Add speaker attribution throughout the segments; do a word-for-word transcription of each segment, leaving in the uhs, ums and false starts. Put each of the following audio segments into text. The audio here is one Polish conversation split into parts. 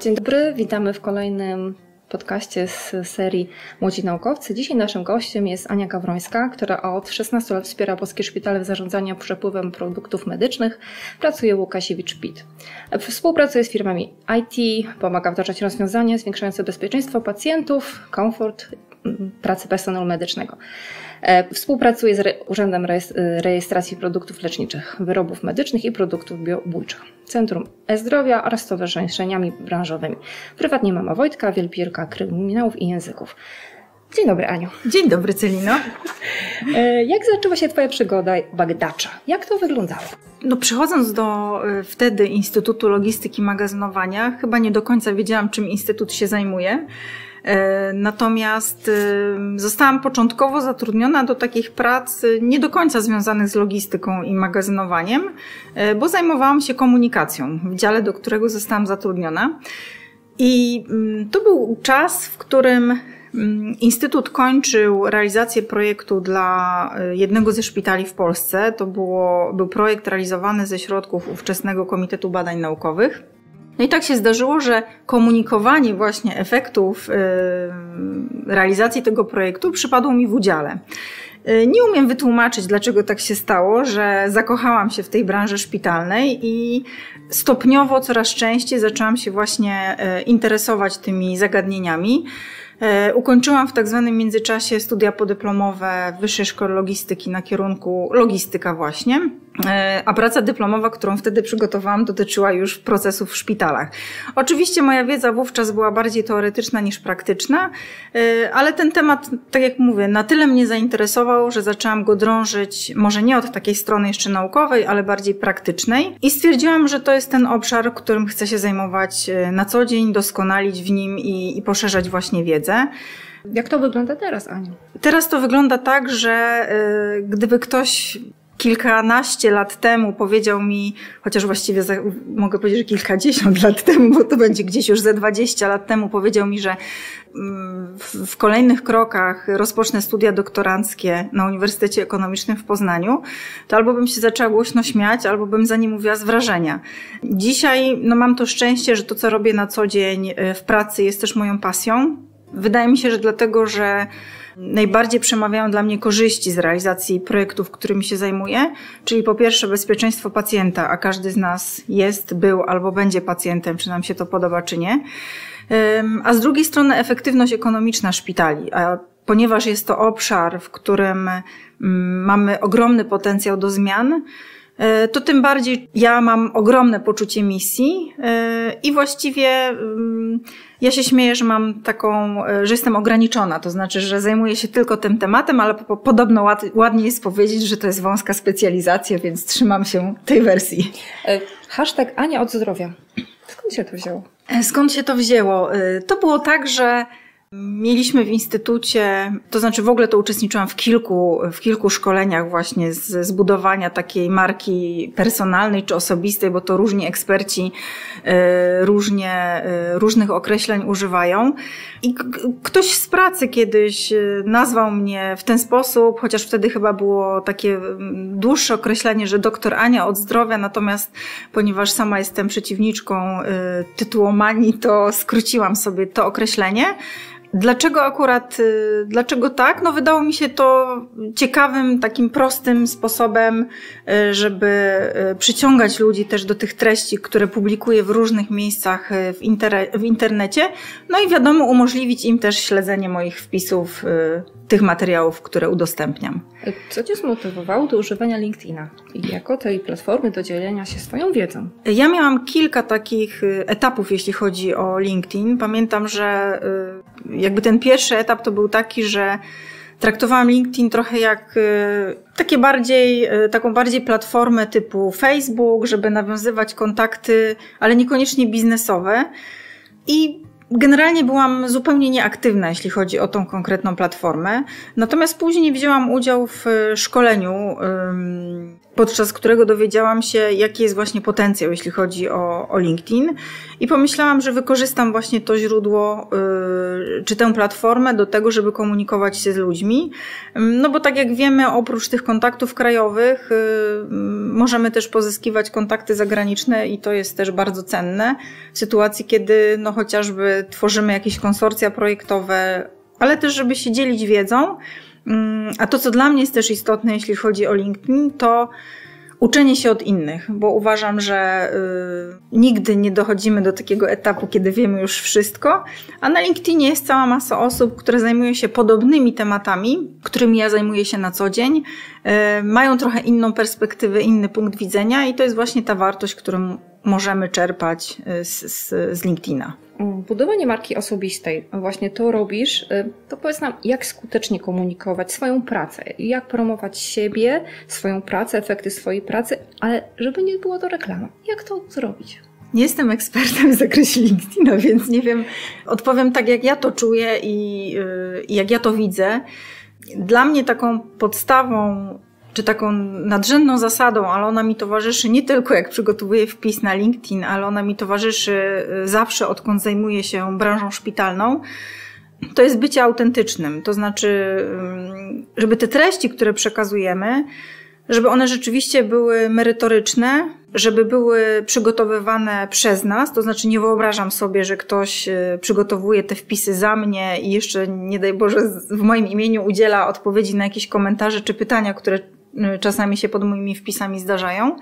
Speaker 1: Dzień dobry, witamy w kolejnym podcaście z serii Młodzi Naukowcy. Dzisiaj naszym gościem jest Ania Gawrońska, która od szesnastu lat wspiera polskie szpitale w zarządzaniu przepływem produktów medycznych. Pracuje u Łukasiewicz-Pitt. Współpracuje z firmami I T, pomaga wdrażać rozwiązania zwiększające bezpieczeństwo pacjentów, komfort pracy personelu medycznego. Współpracuje z Urzędem Rejestracji Produktów Leczniczych, Wyrobów Medycznych i Produktów Biobójczych, Centrum E-Zdrowia oraz stowarzyszeniami branżowymi. Prywatnie mama Wojtka, wielbicielka kryminałów i języków. Dzień dobry, Aniu.
Speaker 2: Dzień dobry, Celino.
Speaker 1: Jak zaczęła się Twoja przygoda badacza? Jak to wyglądało?
Speaker 2: No, przychodząc do wtedy Instytutu Logistyki i Magazynowania, chyba nie do końca wiedziałam, czym Instytut się zajmuje. Natomiast zostałam początkowo zatrudniona do takich prac nie do końca związanych z logistyką i magazynowaniem, bo zajmowałam się komunikacją w dziale, do którego zostałam zatrudniona. I to był czas, w którym Instytut kończył realizację projektu dla jednego ze szpitali w Polsce. To było, był projekt realizowany ze środków ówczesnego Komitetu Badań Naukowych. No i tak się zdarzyło, że komunikowanie właśnie efektów realizacji tego projektu przypadło mi w udziale. Nie umiem wytłumaczyć, dlaczego tak się stało, że zakochałam się w tej branży szpitalnej i stopniowo coraz częściej zaczęłam się właśnie interesować tymi zagadnieniami. Ukończyłam w tak zwanym międzyczasie studia podyplomowe w Wyższej Szkole Logistyki na kierunku logistyka właśnie, a praca dyplomowa, którą wtedy przygotowałam, dotyczyła już procesów w szpitalach. Oczywiście moja wiedza wówczas była bardziej teoretyczna niż praktyczna, ale ten temat, tak jak mówię, na tyle mnie zainteresował, że zaczęłam go drążyć może nie od takiej strony jeszcze naukowej, ale bardziej praktycznej i stwierdziłam, że to jest ten obszar, którym chcę się zajmować na co dzień, doskonalić w nim i, i poszerzać właśnie wiedzę.
Speaker 1: Jak to wygląda teraz, Aniu?
Speaker 2: Teraz to wygląda tak, że y, gdyby ktoś kilkanaście lat temu powiedział mi, chociaż właściwie za, mogę powiedzieć, że kilkadziesiąt lat temu, bo to będzie gdzieś już ze dwadzieścia lat temu, powiedział mi, że w, w kolejnych krokach rozpocznę studia doktoranckie na Uniwersytecie Ekonomicznym w Poznaniu, to albo bym się zaczęła głośno śmiać, albo bym za nie mówiła z wrażenia. Dzisiaj no, mam to szczęście, że to, co robię na co dzień w pracy, jest też moją pasją. Wydaje mi się, że dlatego, że najbardziej przemawiają dla mnie korzyści z realizacji projektów, którymi się zajmuję, czyli po pierwsze bezpieczeństwo pacjenta, a każdy z nas jest, był albo będzie pacjentem, czy nam się to podoba, czy nie, a z drugiej strony efektywność ekonomiczna szpitali, a ponieważ jest to obszar, w którym mamy ogromny potencjał do zmian, to tym bardziej ja mam ogromne poczucie misji i właściwie ja się śmieję, że mam taką, że jestem ograniczona, to znaczy, że zajmuję się tylko tym tematem, ale podobno ładnie jest powiedzieć, że to jest wąska specjalizacja, więc trzymam się tej wersji.
Speaker 1: Hashtag Ania od zdrowia. Skąd się to wzięło?
Speaker 2: Skąd się to wzięło? To było tak, że mieliśmy w instytucie, to znaczy w ogóle to uczestniczyłam w kilku, w kilku szkoleniach właśnie z zbudowania takiej marki personalnej czy osobistej, bo to różni eksperci różnie, różnych określeń używają. I ktoś z pracy kiedyś nazwał mnie w ten sposób, chociaż wtedy chyba było takie dłuższe określenie, że doktor Ania od zdrowia, natomiast ponieważ sama jestem przeciwniczką tytułomanii, to skróciłam sobie to określenie. Dlaczego akurat, dlaczego tak? No wydało mi się to ciekawym, takim prostym sposobem, żeby przyciągać ludzi też do tych treści, które publikuję w różnych miejscach w, inter- w internecie. No i wiadomo, umożliwić im też śledzenie moich wpisów, tych materiałów, które udostępniam.
Speaker 1: Co Cię zmotywowało do używania LinkedIna i jako tej platformy do dzielenia się swoją wiedzą?
Speaker 2: Ja miałam kilka takich etapów, jeśli chodzi o LinkedIn. Pamiętam, że jakby ten pierwszy etap to był taki, że traktowałam LinkedIn trochę jak takie bardziej, taką bardziej platformę typu Facebook, żeby nawiązywać kontakty, ale niekoniecznie biznesowe. I Generalnie byłam zupełnie nieaktywna, jeśli chodzi o tą konkretną platformę. Natomiast później wzięłam udział w szkoleniu, podczas którego dowiedziałam się, jaki jest właśnie potencjał, jeśli chodzi o, o LinkedIn. I pomyślałam, że wykorzystam właśnie to źródło, czy tę platformę do tego, żeby komunikować się z ludźmi. No bo tak jak wiemy, oprócz tych kontaktów krajowych możemy też pozyskiwać kontakty zagraniczne i to jest też bardzo cenne w sytuacji, kiedy no chociażby tworzymy jakieś konsorcja projektowe, ale też żeby się dzielić wiedzą. A to, co dla mnie jest też istotne, jeśli chodzi o LinkedIn, to uczenie się od innych, bo uważam, że y, nigdy nie dochodzimy do takiego etapu, kiedy wiemy już wszystko, a na LinkedInie jest cała masa osób, które zajmują się podobnymi tematami, którymi ja zajmuję się na co dzień, y, mają trochę inną perspektywę, inny punkt widzenia i to jest właśnie ta wartość, którą możemy czerpać z, z, z LinkedIna.
Speaker 1: Budowanie marki osobistej, właśnie to robisz, to powiedz nam, jak skutecznie komunikować swoją pracę, jak promować siebie, swoją pracę, efekty swojej pracy, ale żeby nie było to reklama. Jak to zrobić?
Speaker 2: Nie jestem ekspertem w zakresie LinkedIna, więc nie wiem, odpowiem tak, jak ja to czuję i, i jak ja to widzę. Dla mnie taką podstawą czy taką nadrzędną zasadą, ale ona mi towarzyszy nie tylko jak przygotowuję wpis na LinkedIn, ale ona mi towarzyszy zawsze, odkąd zajmuję się branżą szpitalną, to jest bycie autentycznym. To znaczy, żeby te treści, które przekazujemy, żeby one rzeczywiście były merytoryczne, żeby były przygotowywane przez nas, to znaczy nie wyobrażam sobie, że ktoś przygotowuje te wpisy za mnie i jeszcze, nie daj Boże, w moim imieniu udziela odpowiedzi na jakieś komentarze czy pytania, które czasami się pod moimi wpisami zdarzają.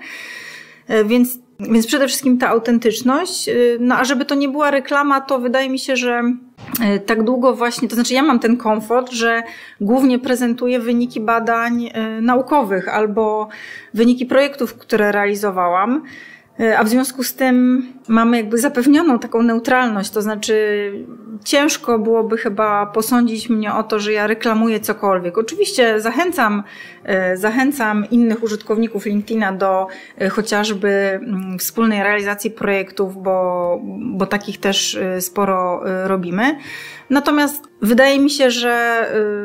Speaker 2: Więc, więc przede wszystkim ta autentyczność. No a żeby to nie była reklama, to wydaje mi się, że tak długo właśnie, to znaczy ja mam ten komfort, że głównie prezentuję wyniki badań naukowych albo wyniki projektów, które realizowałam. A w związku z tym mamy jakby zapewnioną taką neutralność, to znaczy ciężko byłoby chyba posądzić mnie o to, że ja reklamuję cokolwiek. Oczywiście zachęcam, zachęcam innych użytkowników LinkedIna do chociażby wspólnej realizacji projektów, bo, bo takich też sporo robimy. Natomiast wydaje mi się, że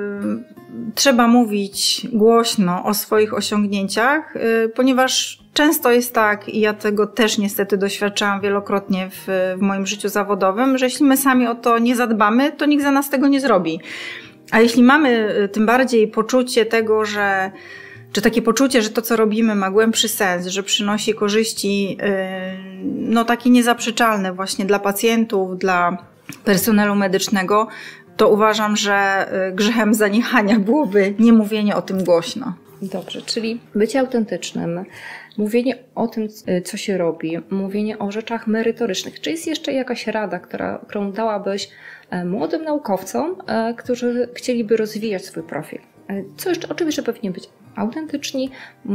Speaker 2: trzeba mówić głośno o swoich osiągnięciach, ponieważ często jest tak, i ja tego też niestety doświadczałam wielokrotnie w, w moim życiu zawodowym, że jeśli my sami o to nie zadbamy, to nikt za nas tego nie zrobi. A jeśli mamy tym bardziej poczucie tego, że czy takie poczucie, że to, co robimy, ma głębszy sens, że przynosi korzyści no takie niezaprzeczalne właśnie dla pacjentów, dla personelu medycznego, to uważam, że grzechem zaniechania byłoby nie mówienie o tym głośno.
Speaker 1: Dobrze, czyli bycie autentycznym, mówienie o tym, co się robi, mówienie o rzeczach merytorycznych. Czy jest jeszcze jakaś rada, która, którą dałabyś młodym naukowcom, którzy chcieliby rozwijać swój profil? Co jeszcze? Oczywiście powinni być autentyczni,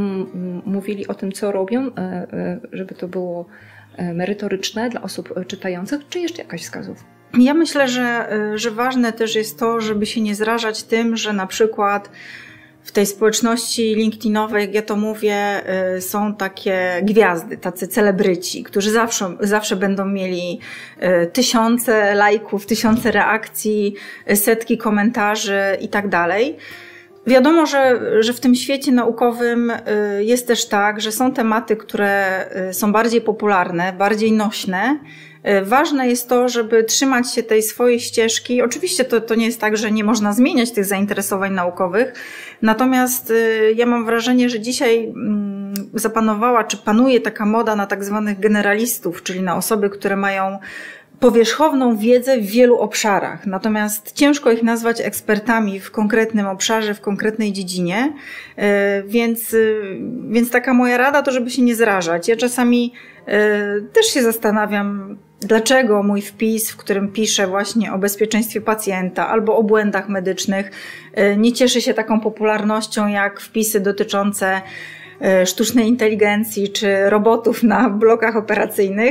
Speaker 1: mówili o tym, co robią, żeby to było merytoryczne dla osób czytających, czy jeszcze jakaś wskazówka?
Speaker 2: Ja myślę, że, że ważne też jest to, żeby się nie zrażać tym, że na przykład w tej społeczności LinkedInowej, jak ja to mówię, są takie gwiazdy, tacy celebryci, którzy zawsze, zawsze będą mieli tysiące lajków, tysiące reakcji, setki komentarzy i tak dalej. Wiadomo, że, że w tym świecie naukowym jest też tak, że są tematy, które są bardziej popularne, bardziej nośne. Ważne jest to, żeby trzymać się tej swojej ścieżki. Oczywiście to, to nie jest tak, że nie można zmieniać tych zainteresowań naukowych. Natomiast ja mam wrażenie, że dzisiaj zapanowała, czy panuje taka moda na tak zwanych generalistów, czyli na osoby, które mają powierzchowną wiedzę w wielu obszarach. Natomiast ciężko ich nazwać ekspertami w konkretnym obszarze, w konkretnej dziedzinie. Więc, więc taka moja rada to, żeby się nie zrażać. Ja czasami też się zastanawiam, dlaczego mój wpis, w którym piszę właśnie o bezpieczeństwie pacjenta albo o błędach medycznych, nie cieszy się taką popularnością jak wpisy dotyczące sztucznej inteligencji czy robotów na blokach operacyjnych.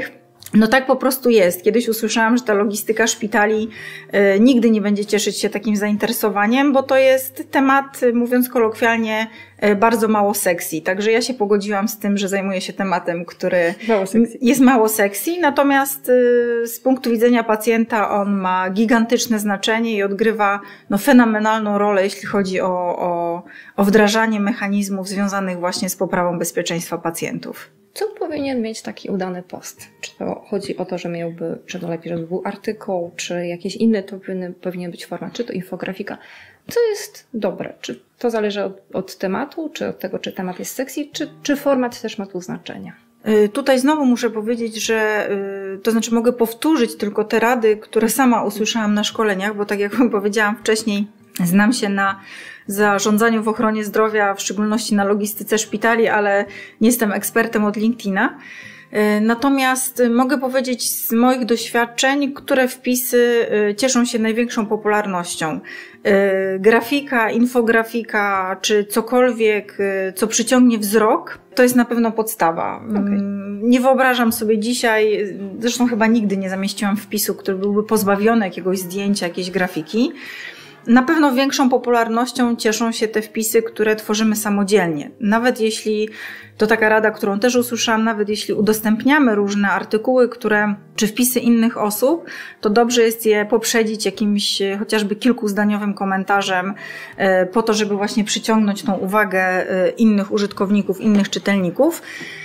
Speaker 2: No tak po prostu jest. Kiedyś usłyszałam, że ta logistyka szpitali y, nigdy nie będzie cieszyć się takim zainteresowaniem, bo to jest temat, mówiąc kolokwialnie, y, bardzo mało sexy. Także ja się pogodziłam z tym, że zajmuję się tematem, który
Speaker 1: mało sexy.
Speaker 2: jest mało sexy. Natomiast y, z punktu widzenia pacjenta on ma gigantyczne znaczenie i odgrywa no, fenomenalną rolę, jeśli chodzi o, o, o wdrażanie mechanizmów związanych właśnie z poprawą bezpieczeństwa pacjentów.
Speaker 1: Co powinien mieć taki udany post? Czy to chodzi o to, że miałby, że to lepiej, żeby był artykuł, czy jakieś inne to powinien, powinien być forma, czy to infografika? Co jest dobre? Czy to zależy od, od tematu, czy od tego, czy temat jest sexy, czy, czy format też ma tu znaczenie?
Speaker 2: Tutaj znowu muszę powiedzieć, że to znaczy mogę powtórzyć tylko te rady, które sama usłyszałam na szkoleniach, bo tak jak powiedziałam wcześniej, znam się na zarządzaniu w ochronie zdrowia, w szczególności na logistyce szpitali, ale nie jestem ekspertem od LinkedIna. Natomiast mogę powiedzieć z moich doświadczeń, które wpisy cieszą się największą popularnością. Grafika, infografika czy cokolwiek, co przyciągnie wzrok, to jest na pewno podstawa. Okay. Nie wyobrażam sobie dzisiaj, zresztą chyba nigdy nie zamieściłam wpisu, który byłby pozbawiony jakiegoś zdjęcia, jakiejś grafiki. Na pewno większą popularnością cieszą się te wpisy, które tworzymy samodzielnie. Nawet jeśli, to taka rada, którą też usłyszałam, nawet jeśli udostępniamy różne artykuły, które, czy wpisy innych osób, to dobrze jest je poprzedzić jakimś chociażby kilkuzdaniowym komentarzem po to, żeby właśnie przyciągnąć tą uwagę innych użytkowników, innych czytelników.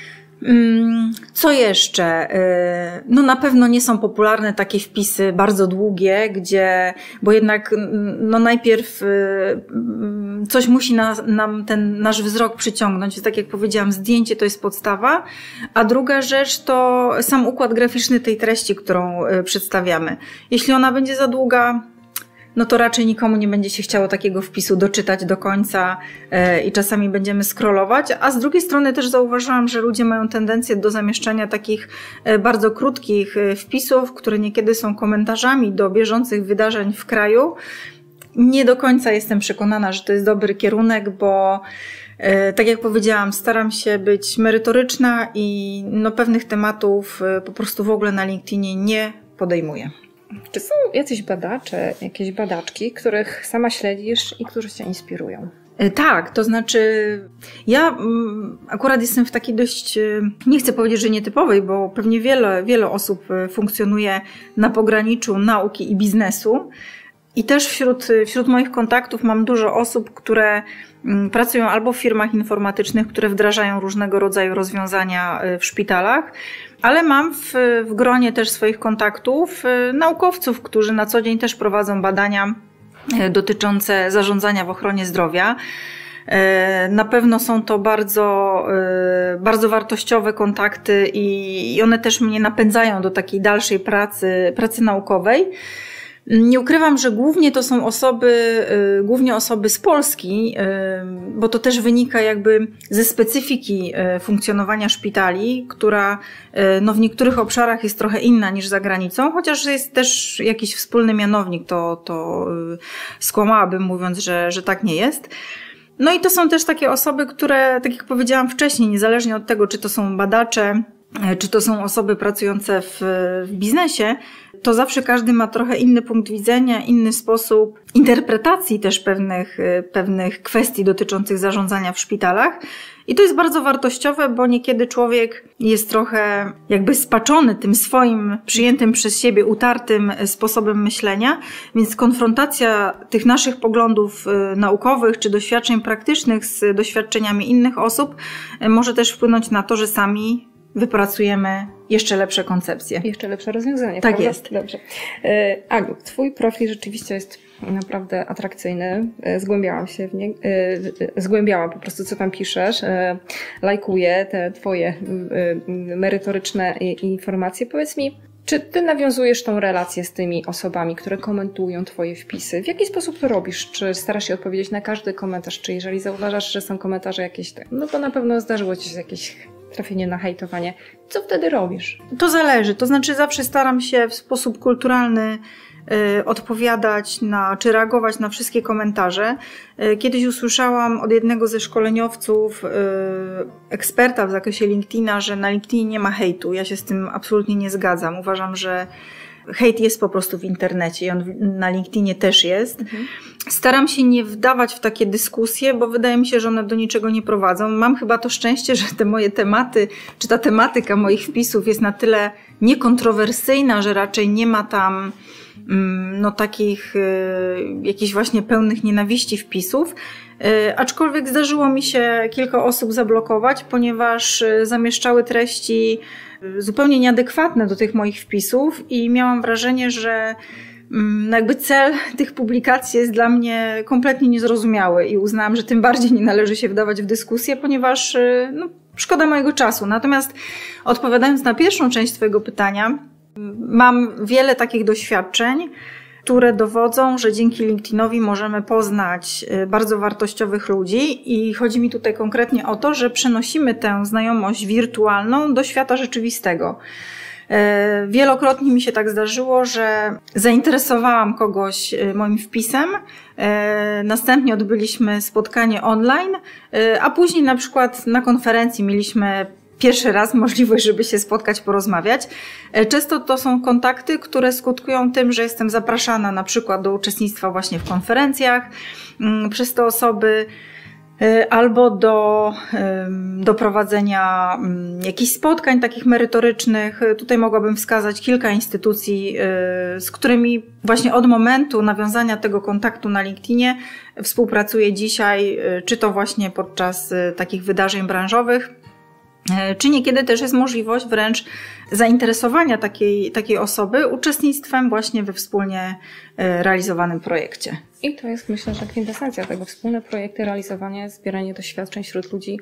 Speaker 2: Co jeszcze? No na pewno nie są popularne takie wpisy bardzo długie, gdzie, bo jednak no najpierw coś musi nas, nam ten nasz wzrok przyciągnąć. Tak jak powiedziałam, zdjęcie to jest podstawa, a druga rzecz to sam układ graficzny tej treści, którą przedstawiamy. Jeśli ona będzie za długa, no to raczej nikomu nie będzie się chciało takiego wpisu doczytać do końca i czasami będziemy scrollować, a z drugiej strony też zauważyłam, że ludzie mają tendencję do zamieszczania takich bardzo krótkich wpisów, które niekiedy są komentarzami do bieżących wydarzeń w kraju. Nie do końca jestem przekonana, że to jest dobry kierunek, bo tak jak powiedziałam, staram się być merytoryczna i no pewnych tematów po prostu w ogóle na LinkedInie nie podejmuję.
Speaker 1: Czy są jacyś badacze, jakieś badaczki, których sama śledzisz i którzy Cię inspirują?
Speaker 2: Tak, to znaczy ja akurat jestem w takiej dość, nie chcę powiedzieć, że nietypowej, bo pewnie wiele, wiele osób funkcjonuje na pograniczu nauki i biznesu. I też wśród, wśród moich kontaktów mam dużo osób, które pracują albo w firmach informatycznych, które wdrażają różnego rodzaju rozwiązania w szpitalach, ale mam w, w gronie też swoich kontaktów naukowców, którzy na co dzień też prowadzą badania dotyczące zarządzania w ochronie zdrowia. Na pewno są to bardzo, bardzo wartościowe kontakty i one też mnie napędzają do takiej dalszej pracy, pracy naukowej. Nie ukrywam, że głównie to są osoby, głównie osoby z Polski, bo to też wynika jakby ze specyfiki funkcjonowania szpitali, która no w niektórych obszarach jest trochę inna niż za granicą, chociaż jest też jakiś wspólny mianownik, to, to skłamałabym mówiąc, że, że tak nie jest. No i to są też takie osoby, które, tak jak powiedziałam wcześniej, niezależnie od tego, czy to są badacze, czy to są osoby pracujące w, w biznesie, to zawsze każdy ma trochę inny punkt widzenia, inny sposób interpretacji też pewnych, pewnych kwestii dotyczących zarządzania w szpitalach. I to jest bardzo wartościowe, bo niekiedy człowiek jest trochę jakby spaczony tym swoim przyjętym przez siebie utartym sposobem myślenia, więc konfrontacja tych naszych poglądów naukowych czy doświadczeń praktycznych z doświadczeniami innych osób może też wpłynąć na to, że sami wypracujemy jeszcze lepsze koncepcje.
Speaker 1: Jeszcze lepsze rozwiązanie.
Speaker 2: Tak
Speaker 1: prawda?
Speaker 2: jest.
Speaker 1: Dobrze. Agu, Twój profil rzeczywiście jest naprawdę atrakcyjny. Zgłębiałam się w nie, zgłębiałam po prostu, co tam piszesz. Lajkuję te Twoje merytoryczne informacje. Powiedz mi, czy Ty nawiązujesz tą relację z tymi osobami, które komentują Twoje wpisy? W jaki sposób to robisz? Czy starasz się odpowiedzieć na każdy komentarz? Czy jeżeli zauważasz, że są komentarze jakieś, no to na pewno zdarzyło Ci się jakieś trafienie na hejtowanie. Co wtedy robisz?
Speaker 2: To zależy. To znaczy zawsze staram się w sposób kulturalny odpowiadać na, czy reagować na wszystkie komentarze. Kiedyś usłyszałam od jednego ze szkoleniowców, eksperta w zakresie LinkedIna, że na LinkedInie nie ma hejtu. Ja się z tym absolutnie nie zgadzam. Uważam, że hejt jest po prostu w internecie i on na LinkedInie też jest. Mhm. Staram się nie wdawać w takie dyskusje, bo wydaje mi się, że one do niczego nie prowadzą. Mam chyba to szczęście, że te moje tematy, czy ta tematyka moich wpisów jest na tyle niekontrowersyjna, że raczej nie ma tam no, takich y, jakichś właśnie pełnych nienawiści wpisów. Y, aczkolwiek zdarzyło mi się kilka osób zablokować, ponieważ y, zamieszczały treści zupełnie nieadekwatne do tych moich wpisów i miałam wrażenie, że no jakby cel tych publikacji jest dla mnie kompletnie niezrozumiały i uznałam, że tym bardziej nie należy się wdawać w dyskusję, ponieważ no, szkoda mojego czasu. Natomiast odpowiadając na pierwszą część twojego pytania, mam wiele takich doświadczeń, które dowodzą, że dzięki LinkedInowi możemy poznać bardzo wartościowych ludzi i chodzi mi tutaj konkretnie o to, że przenosimy tę znajomość wirtualną do świata rzeczywistego. Wielokrotnie mi się tak zdarzyło, że zainteresowałam kogoś moim wpisem, następnie odbyliśmy spotkanie online, a później na przykład na konferencji mieliśmy pierwszy raz możliwość, żeby się spotkać, porozmawiać. Często to są kontakty, które skutkują tym, że jestem zapraszana na przykład do uczestnictwa właśnie w konferencjach przez te osoby, albo do, do prowadzenia jakichś spotkań takich merytorycznych. Tutaj mogłabym wskazać kilka instytucji, z którymi właśnie od momentu nawiązania tego kontaktu na LinkedInie współpracuję dzisiaj, czy to właśnie podczas takich wydarzeń branżowych, czy niekiedy też jest możliwość wręcz zainteresowania takiej, takiej osoby uczestnictwem właśnie we wspólnie realizowanym projekcie.
Speaker 1: I to jest, myślę, że kwintesencja tego. Wspólne projekty, realizowanie, zbieranie doświadczeń wśród ludzi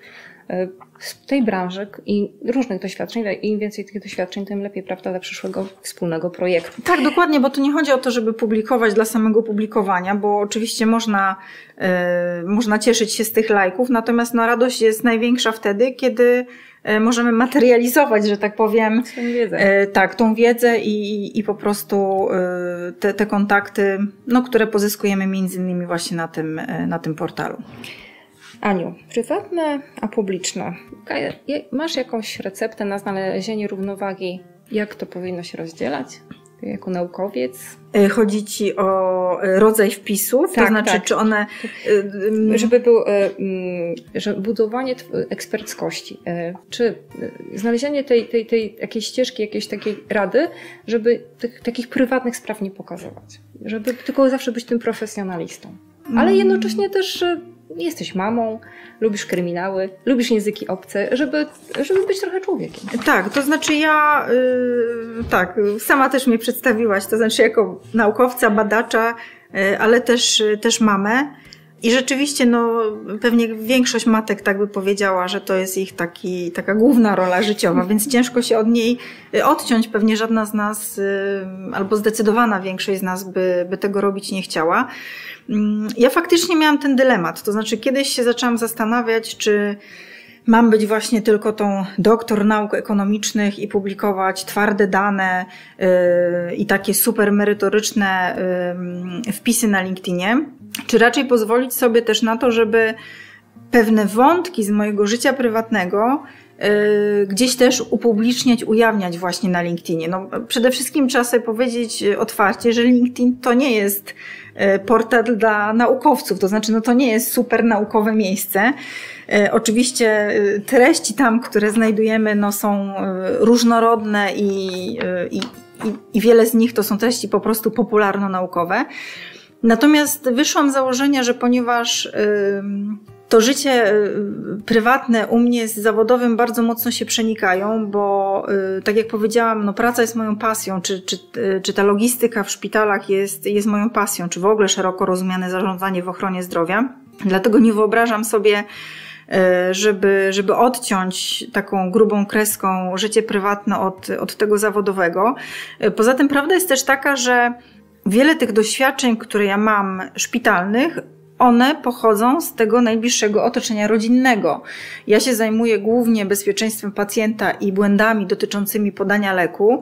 Speaker 1: z tej branży i różnych doświadczeń. Im więcej tych doświadczeń, tym lepiej, prawda, dla przyszłego wspólnego projektu.
Speaker 2: Tak, dokładnie, bo tu nie chodzi o to, żeby publikować dla samego publikowania, bo oczywiście można, yy, można cieszyć się z tych lajków, natomiast no, radość jest największa wtedy, kiedy możemy materializować, że tak powiem,
Speaker 1: wiedzę.
Speaker 2: tak, tą wiedzę i, i po prostu te, te kontakty, no, które pozyskujemy między innymi właśnie na tym, na tym portalu.
Speaker 1: Aniu, prywatne, a publiczne. Masz jakąś receptę na znalezienie równowagi? Jak to powinno się rozdzielać? Jako naukowiec?
Speaker 2: Chodzi ci o rodzaj wpisów?
Speaker 1: Tak,
Speaker 2: to znaczy,
Speaker 1: tak.
Speaker 2: czy one...
Speaker 1: Żeby był, że budowanie eksperckości, czy znalezienie tej, tej, tej jakiejś ścieżki, jakiejś takiej rady, żeby tych takich prywatnych spraw nie pokazywać. Żeby tylko zawsze być tym profesjonalistą. Ale jednocześnie też jesteś mamą, lubisz kryminały, lubisz języki obce, żeby, żeby być trochę człowiekiem.
Speaker 2: Tak, to znaczy ja, yy, tak, sama też mnie przedstawiłaś, to znaczy jako naukowca, badacza, yy, ale też, też mamę. I rzeczywiście, no, pewnie większość matek tak by powiedziała, że to jest ich taki, taka główna rola życiowa, więc ciężko się od niej odciąć. Pewnie żadna z nas, albo zdecydowana większość z nas by, by tego robić nie chciała. Ja faktycznie miałam ten dylemat, to znaczy kiedyś się zaczęłam zastanawiać, czy mam być właśnie tylko tą doktor nauk ekonomicznych i publikować twarde dane yy, i takie super merytoryczne yy, wpisy na LinkedInie, czy raczej pozwolić sobie też na to, żeby pewne wątki z mojego życia prywatnego yy, gdzieś też upubliczniać, ujawniać właśnie na LinkedInie. No, przede wszystkim trzeba sobie powiedzieć otwarcie, że LinkedIn to nie jest portal dla naukowców, to znaczy no to nie jest super naukowe miejsce. Oczywiście treści tam, które znajdujemy, no są różnorodne i, i, i wiele z nich to są treści po prostu popularno-naukowe. Natomiast wyszłam z założenia, że ponieważ to życie prywatne u mnie z zawodowym bardzo mocno się przenikają, bo tak jak powiedziałam, no praca jest moją pasją, czy, czy, czy ta logistyka w szpitalach jest, jest moją pasją, czy w ogóle szeroko rozumiane zarządzanie w ochronie zdrowia. Dlatego nie wyobrażam sobie, żeby, żeby odciąć taką grubą kreską życie prywatne od, od tego zawodowego. Poza tym prawda jest też taka, że wiele tych doświadczeń, które ja mam szpitalnych, one pochodzą z tego najbliższego otoczenia rodzinnego. Ja się zajmuję głównie bezpieczeństwem pacjenta i błędami dotyczącymi podania leku.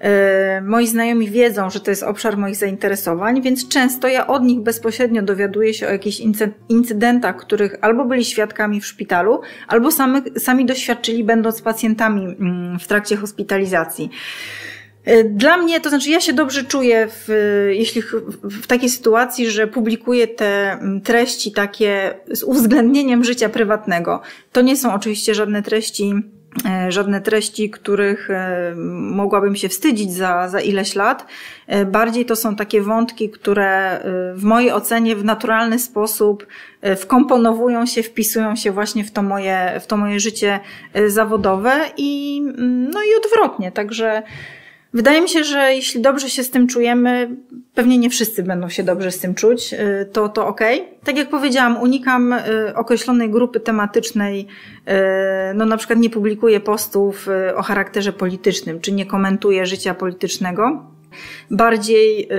Speaker 2: Moi znajomi wiedzą, że to jest obszar moich zainteresowań, więc często ja od nich bezpośrednio dowiaduję się o jakichś incydentach, których albo byli świadkami w szpitalu, albo sami, sami doświadczyli, będąc pacjentami w trakcie hospitalizacji. Dla mnie, to znaczy ja się dobrze czuję w, jeśli w takiej sytuacji, że publikuję te treści takie z uwzględnieniem życia prywatnego. To nie są oczywiście żadne treści, żadne treści, których mogłabym się wstydzić za, za ileś lat. Bardziej to są takie wątki, które w mojej ocenie w naturalny sposób wkomponowują się, wpisują się właśnie w to moje, w to moje życie zawodowe i, no i odwrotnie. Także wydaje mi się, że jeśli dobrze się z tym czujemy, pewnie nie wszyscy będą się dobrze z tym czuć, to, to okej. Okay. Tak jak powiedziałam, unikam określonej grupy tematycznej, no na przykład nie publikuję postów o charakterze politycznym, czy nie komentuję życia politycznego. Bardziej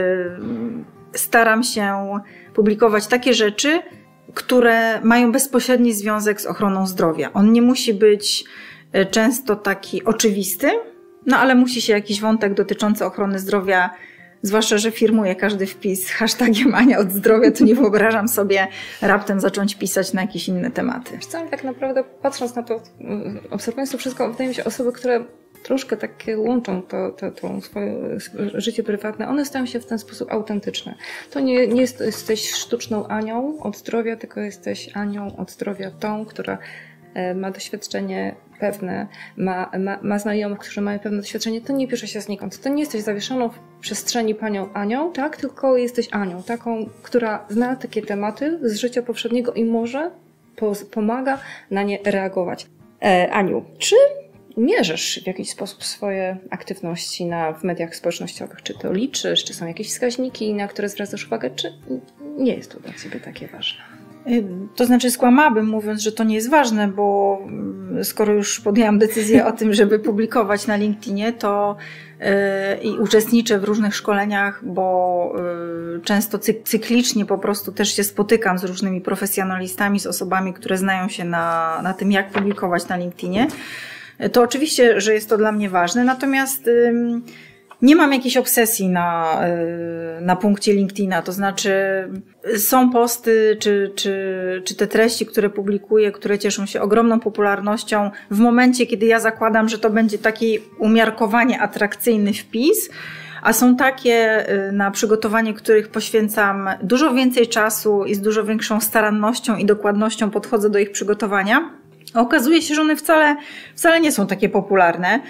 Speaker 2: staram się publikować takie rzeczy, które mają bezpośredni związek z ochroną zdrowia. On nie musi być często taki oczywisty, no ale musi się jakiś wątek dotyczący ochrony zdrowia, zwłaszcza że firmuję każdy wpis hashtagiem Ania od zdrowia, to nie wyobrażam sobie raptem zacząć pisać na jakieś inne tematy.
Speaker 1: Wiesz co, tak naprawdę patrząc na to, obserwując to wszystko, wydaje mi się, osoby, które troszkę tak łączą to, to, to swoje życie prywatne, one stają się w ten sposób autentyczne. To nie, nie jest, jesteś sztuczną Anią od zdrowia, tylko jesteś Anią od zdrowia tą, która ma doświadczenie pewne, ma, ma, ma znajomych, którzy mają pewne doświadczenie, to nie pisze się znikąd. To nie jesteś zawieszoną w przestrzeni panią Anią, tak? Tylko jesteś Anią, taką, która zna takie tematy z życia powszedniego i może po, pomaga na nie reagować. E, Aniu, czy mierzysz w jakiś sposób swoje aktywności na, w mediach społecznościowych? Czy to liczysz? Czy są jakieś wskaźniki, na które zwracasz uwagę? Czy nie jest to dla ciebie takie ważne?
Speaker 2: To znaczy skłamałabym, mówiąc, że to nie jest ważne, bo skoro już podjęłam decyzję o tym, żeby publikować na LinkedInie, to yy, i uczestniczę w różnych szkoleniach, bo yy, często cyklicznie po prostu też się spotykam z różnymi profesjonalistami, z osobami, które znają się na, na tym, jak publikować na LinkedInie, to oczywiście, że jest to dla mnie ważne, natomiast yy, nie mam jakiejś obsesji na, na punkcie LinkedIna, to znaczy są posty czy, czy, czy te treści, które publikuję, które cieszą się ogromną popularnością w momencie, kiedy ja zakładam, że to będzie taki umiarkowanie atrakcyjny wpis, a są takie, na przygotowanie których poświęcam dużo więcej czasu i z dużo większą starannością i dokładnością podchodzę do ich przygotowania. A okazuje się, że one wcale, wcale nie są takie popularne.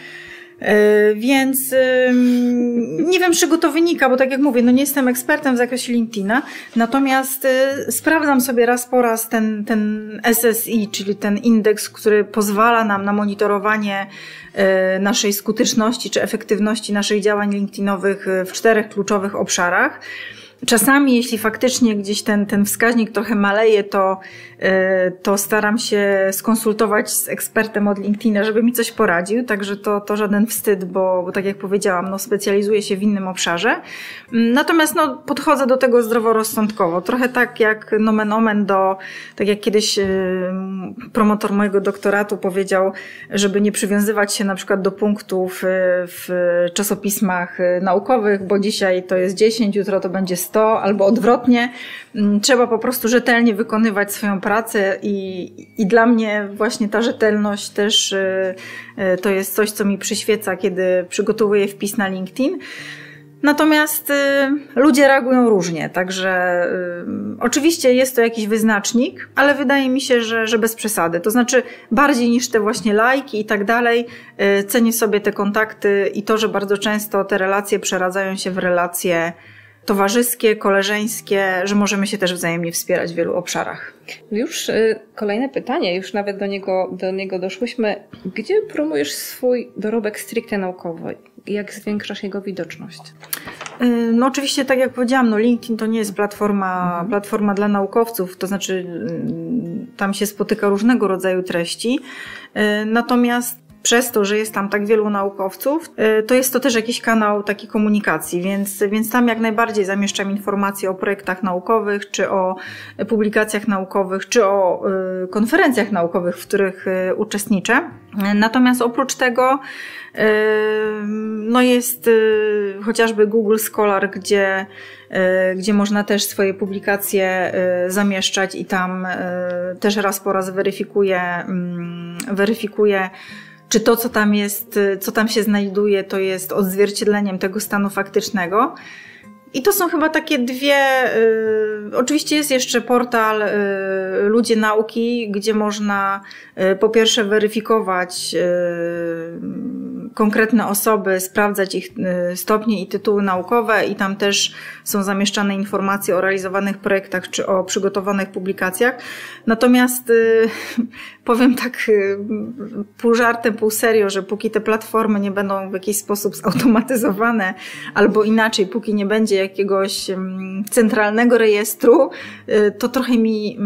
Speaker 2: Więc nie wiem, z czego to wynika, bo tak jak mówię, no nie jestem ekspertem w zakresie LinkedIna, natomiast sprawdzam sobie raz po raz ten, ten S S I, czyli ten indeks, który pozwala nam na monitorowanie naszej skuteczności czy efektywności naszych działań LinkedInowych w czterech kluczowych obszarach. Czasami, jeśli faktycznie gdzieś ten, ten wskaźnik trochę maleje, to, to staram się skonsultować z ekspertem od LinkedIna, żeby mi coś poradził, także to, to żaden wstyd, bo, bo tak jak powiedziałam, no specjalizuję się w innym obszarze. Natomiast no, podchodzę do tego zdroworozsądkowo, trochę tak jak nomen omen do, tak jak kiedyś promotor mojego doktoratu powiedział, żeby nie przywiązywać się na przykład do punktów w czasopismach naukowych, bo dzisiaj to jest dziesięć, jutro to będzie sto, albo odwrotnie. Trzeba po prostu rzetelnie wykonywać swoją pracę i, i dla mnie właśnie ta rzetelność też to jest coś, co mi przyświeca, kiedy przygotowuję wpis na LinkedIn. Natomiast y, ludzie reagują różnie, także y, oczywiście jest to jakiś wyznacznik, ale wydaje mi się, że, że bez przesady. To znaczy bardziej niż te właśnie lajki i tak dalej, y, cenię sobie te kontakty i to, że bardzo często te relacje przeradzają się w relacje towarzyskie, koleżeńskie, że możemy się też wzajemnie wspierać w wielu obszarach.
Speaker 1: Już y, kolejne pytanie, już nawet do niego, do niego doszłyśmy. Gdzie promujesz swój dorobek stricte naukowy? Jak zwiększasz jego widoczność?
Speaker 2: Y, no oczywiście, tak jak powiedziałam, no LinkedIn to nie jest platforma, mhm. platforma dla naukowców, to znaczy y, tam się spotyka różnego rodzaju treści. Y, natomiast przez to, że jest tam tak wielu naukowców, to jest to też jakiś kanał takiej komunikacji, więc, więc tam jak najbardziej zamieszczam informacje o projektach naukowych, czy o publikacjach naukowych, czy o y, konferencjach naukowych, w których y, uczestniczę. Natomiast oprócz tego y, no jest y, chociażby Google Scholar, gdzie, y, gdzie można też swoje publikacje y, zamieszczać i tam y, też raz po raz weryfikuję, y, weryfikuję czy to, co tam jest, co tam się znajduje, to jest odzwierciedleniem tego stanu faktycznego. I to są chyba takie dwie... Y, oczywiście jest jeszcze portal y, Ludzie Nauki, gdzie można y, po pierwsze weryfikować y, konkretne osoby, sprawdzać ich y, stopnie i tytuły naukowe i tam też są zamieszczane informacje o realizowanych projektach czy o przygotowanych publikacjach. Natomiast y, powiem tak y, pół żartem, pół serio, że póki te platformy nie będą w jakiś sposób zautomatyzowane albo inaczej, póki nie będzie jakiegoś um, centralnego rejestru, y, to trochę mi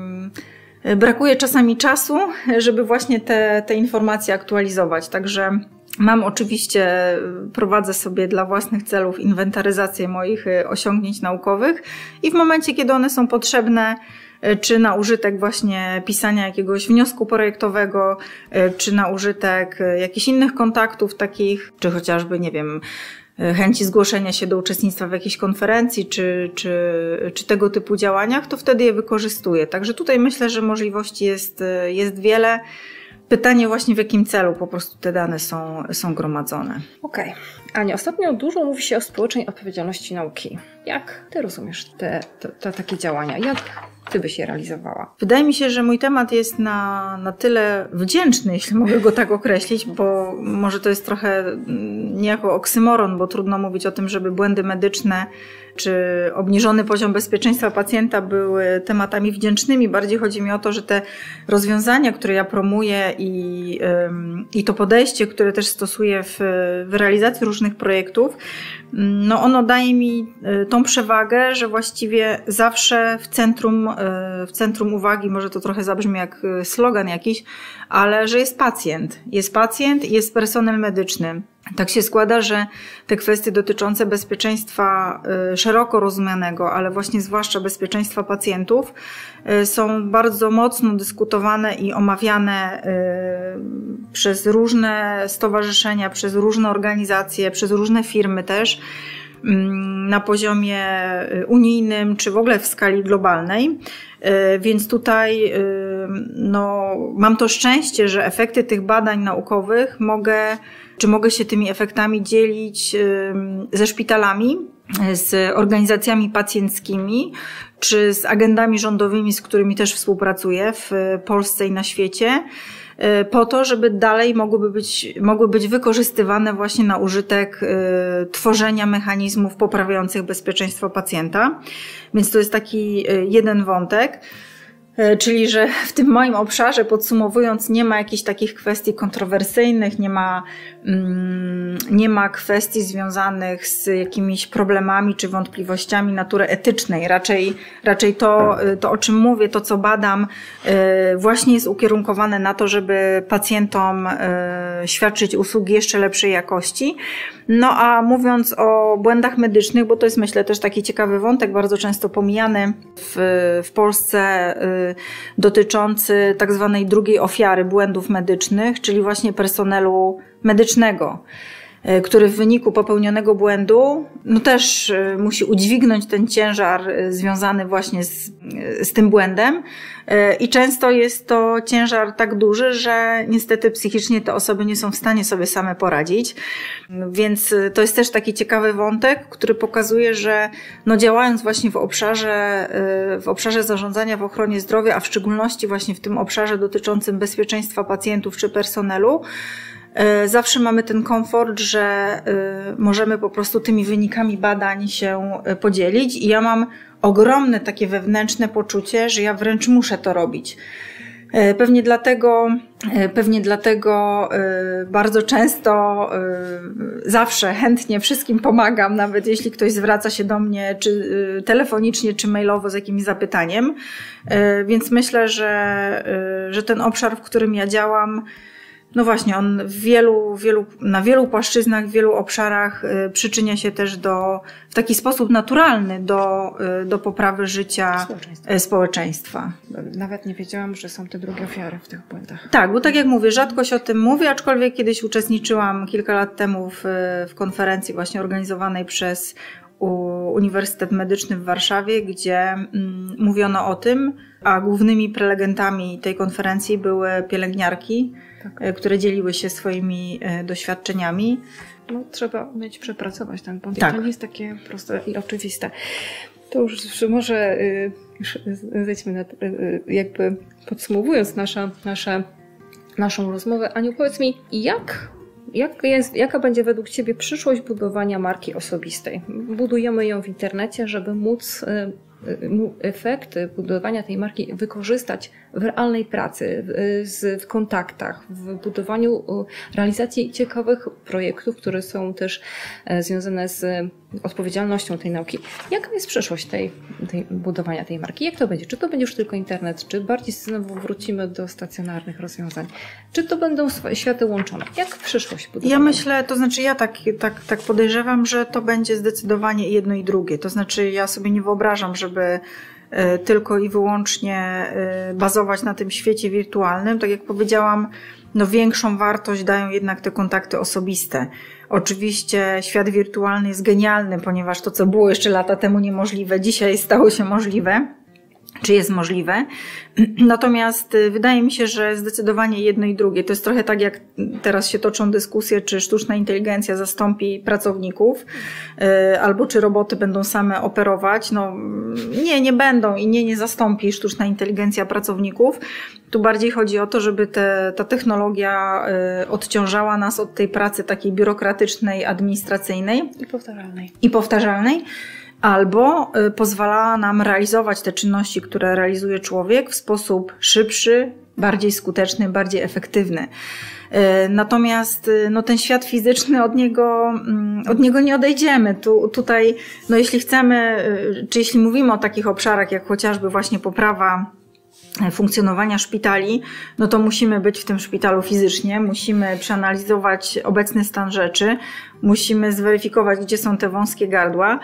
Speaker 2: y, brakuje czasami czasu, żeby właśnie te, te informacje aktualizować. Także mam oczywiście, prowadzę sobie dla własnych celów inwentaryzację moich osiągnięć naukowych i w momencie, kiedy one są potrzebne, czy na użytek właśnie pisania jakiegoś wniosku projektowego, czy na użytek jakichś innych kontaktów takich, czy chociażby, nie wiem, chęci zgłoszenia się do uczestnictwa w jakiejś konferencji, czy, czy, czy tego typu działaniach, to wtedy je wykorzystuję. Także tutaj myślę, że możliwości jest, jest wiele. Pytanie właśnie, w jakim celu po prostu te dane są, są gromadzone.
Speaker 1: Okej. Okay. Ania, ostatnio dużo mówi się o społecznej odpowiedzialności nauki. Jak ty rozumiesz te, te, te takie działania? Jak ty byś je realizowała?
Speaker 2: Wydaje mi się, że mój temat jest na, na tyle wdzięczny, jeśli mogę go tak określić, bo może to jest trochę niejako oksymoron, bo trudno mówić o tym, żeby błędy medyczne czy obniżony poziom bezpieczeństwa pacjenta były tematami wdzięcznymi. Bardziej chodzi mi o to, że te rozwiązania, które ja promuję i, i to podejście, które też stosuję w, w realizacji różnych projektów, no ono daje mi tą przewagę, że właściwie zawsze w centrum, w centrum uwagi, może to trochę zabrzmi jak slogan jakiś, ale że jest pacjent. Jest pacjent i jest personel medyczny. Tak się składa, że te kwestie dotyczące bezpieczeństwa szeroko rozumianego, ale właśnie zwłaszcza bezpieczeństwa pacjentów, są bardzo mocno dyskutowane i omawiane przez różne stowarzyszenia, przez różne organizacje, przez różne firmy też, na poziomie unijnym czy w ogóle w skali globalnej. Więc tutaj no, mam to szczęście, że efekty tych badań naukowych mogę, czy mogę się tymi efektami dzielić ze szpitalami, z organizacjami pacjenckimi, czy z agendami rządowymi, z którymi też współpracuję w Polsce i na świecie, po to, żeby dalej mogłyby być, mogły być wykorzystywane właśnie na użytek y, tworzenia mechanizmów poprawiających bezpieczeństwo pacjenta. Więc to jest taki jeden wątek. Czyli, że w tym moim obszarze, podsumowując, nie ma jakichś takich kwestii kontrowersyjnych, nie ma, mm, nie ma kwestii związanych z jakimiś problemami czy wątpliwościami natury etycznej. Raczej, raczej to, to, o czym mówię, to, co badam, właśnie jest ukierunkowane na to, żeby pacjentom świadczyć usługi jeszcze lepszej jakości. No a mówiąc o błędach medycznych, bo to jest, myślę, też taki ciekawy wątek, bardzo często pomijany w, w Polsce, dotyczący tak zwanej drugiej ofiary błędów medycznych, czyli właśnie personelu medycznego, który w wyniku popełnionego błędu no też musi udźwignąć ten ciężar związany właśnie z, z tym błędem i często jest to ciężar tak duży, że niestety psychicznie te osoby nie są w stanie sobie same poradzić. Więc to jest też taki ciekawy wątek, który pokazuje, że no działając właśnie w obszarze, w obszarze zarządzania w ochronie zdrowia, a w szczególności właśnie w tym obszarze dotyczącym bezpieczeństwa pacjentów czy personelu, zawsze mamy ten komfort, że możemy po prostu tymi wynikami badań się podzielić i ja mam ogromne takie wewnętrzne poczucie, że ja wręcz muszę to robić. Pewnie dlatego, pewnie dlatego bardzo często, zawsze chętnie wszystkim pomagam, nawet jeśli ktoś zwraca się do mnie czy telefonicznie, czy mailowo z jakimś zapytaniem. Więc myślę, że, że ten obszar, w którym ja działam, No właśnie, on w wielu, wielu, na wielu płaszczyznach, w wielu obszarach y, przyczynia się też do, w taki sposób naturalny do, y, do poprawy życia społeczeństwa. Y, społeczeństwa.
Speaker 1: Nawet nie wiedziałam, że są te drugie ofiary w tych błędach.
Speaker 2: Tak, bo tak jak mówię, rzadko się o tym mówi, aczkolwiek kiedyś uczestniczyłam kilka lat temu w, w konferencji właśnie organizowanej przez Uniwersytet Medyczny w Warszawie, gdzie mm, mówiono o tym, a głównymi prelegentami tej konferencji były pielęgniarki, tak. które dzieliły się swoimi e, doświadczeniami.
Speaker 1: No, trzeba umieć przepracować ten błąd.
Speaker 2: Tak.
Speaker 1: To nie jest takie proste i oczywiste. To już może y, już zejdźmy na, y, jakby podsumowując nasza, nasze, naszą rozmowę. Aniu, powiedz mi, jak Jak jest, jaka będzie według Ciebie przyszłość budowania marki osobistej? Budujemy ją w internecie, żeby móc efekty budowania tej marki wykorzystać w realnej pracy, w, w kontaktach, w budowaniu, realizacji ciekawych projektów, które są też związane z odpowiedzialnością tej nauki. Jaka jest przyszłość tej, tej budowania tej marki? Jak to będzie? Czy to będzie już tylko internet? Czy bardziej znowu wrócimy do stacjonarnych rozwiązań? Czy to będą światy łączone? Jak przyszłość budowania?
Speaker 2: Ja myślę, to znaczy ja tak, tak, tak podejrzewam, że to będzie zdecydowanie jedno i drugie. To znaczy ja sobie nie wyobrażam, żeby tylko i wyłącznie bazować na tym świecie wirtualnym. Tak jak powiedziałam, no większą wartość dają jednak te kontakty osobiste. Oczywiście świat wirtualny jest genialny, ponieważ to, co było jeszcze lata temu niemożliwe, dzisiaj stało się możliwe. Czy jest możliwe. Natomiast wydaje mi się, że zdecydowanie jedno i drugie. To jest trochę tak, jak teraz się toczą dyskusje, czy sztuczna inteligencja zastąpi pracowników, albo czy roboty będą same operować. No nie, nie będą i nie, nie zastąpi sztuczna inteligencja pracowników. Tu bardziej chodzi o to, żeby te, ta technologia odciążała nas od tej pracy takiej biurokratycznej, administracyjnej.
Speaker 1: I powtarzalnej.
Speaker 2: I powtarzalnej. Albo pozwala nam realizować te czynności, które realizuje człowiek w sposób szybszy, bardziej skuteczny, bardziej efektywny. Natomiast no, ten świat fizyczny, od niego, od niego nie odejdziemy. Tu, tutaj, no, jeśli chcemy, czy jeśli mówimy o takich obszarach, jak chociażby właśnie poprawa funkcjonowania szpitali, no to musimy być w tym szpitalu fizycznie, musimy przeanalizować obecny stan rzeczy, musimy zweryfikować, gdzie są te wąskie gardła.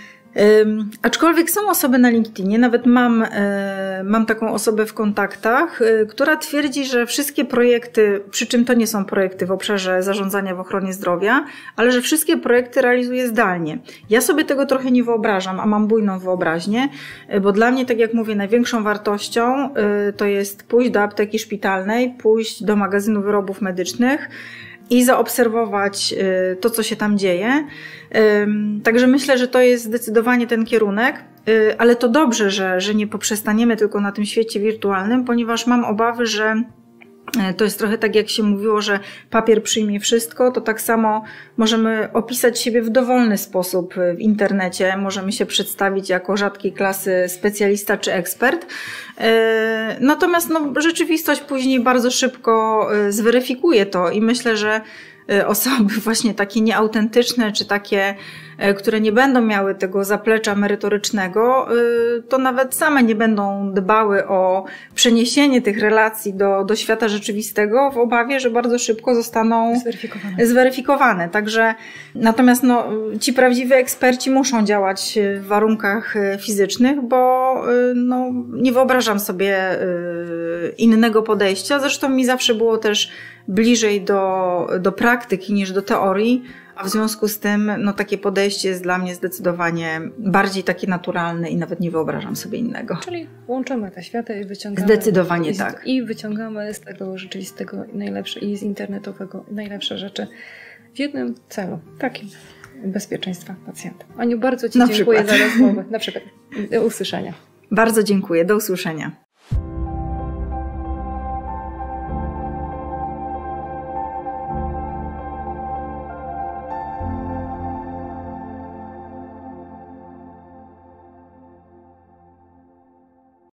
Speaker 2: Um, aczkolwiek są osoby na LinkedInie, nawet mam, e, mam taką osobę w kontaktach, e, która twierdzi, że wszystkie projekty, przy czym to nie są projekty w obszarze zarządzania w ochronie zdrowia, ale że wszystkie projekty realizuje zdalnie. Ja sobie tego trochę nie wyobrażam, a mam bujną wyobraźnię, e, bo dla mnie, tak jak mówię, największą wartością e, to jest pójść do apteki szpitalnej, pójść do magazynu wyrobów medycznych i zaobserwować to, co się tam dzieje. Także myślę, że to jest zdecydowanie ten kierunek, ale to dobrze, że, że nie poprzestaniemy tylko na tym świecie wirtualnym, ponieważ mam obawy, że to jest trochę tak, jak się mówiło, że papier przyjmie wszystko, to tak samo możemy opisać siebie w dowolny sposób w internecie, możemy się przedstawić jako rzadkiej klasy specjalista czy ekspert. Natomiast no, rzeczywistość później bardzo szybko zweryfikuje to i myślę, że osoby właśnie takie nieautentyczne, czy takie, które nie będą miały tego zaplecza merytorycznego, to nawet same nie będą dbały o przeniesienie tych relacji do, do świata rzeczywistego w obawie, że bardzo szybko zostaną
Speaker 1: zweryfikowane.
Speaker 2: zweryfikowane. Także natomiast no, ci prawdziwi eksperci muszą działać w warunkach fizycznych, bo no, nie wyobrażam sobie innego podejścia. Zresztą mi zawsze było też bliżej do, do praktyki niż do teorii, a w związku z tym no, takie podejście jest dla mnie zdecydowanie bardziej takie naturalne i nawet nie wyobrażam sobie innego.
Speaker 1: Czyli łączymy te światy i wyciągamy...
Speaker 2: Zdecydowanie
Speaker 1: i,
Speaker 2: tak.
Speaker 1: I wyciągamy z tego rzeczywistego najlepsze i z internetowego najlepsze rzeczy w jednym celu, takim bezpieczeństwa pacjenta. Aniu, bardzo Ci
Speaker 2: Na
Speaker 1: dziękuję
Speaker 2: przykład.
Speaker 1: za rozmowę. Na przykład. Do usłyszenia.
Speaker 2: Bardzo dziękuję. Do usłyszenia.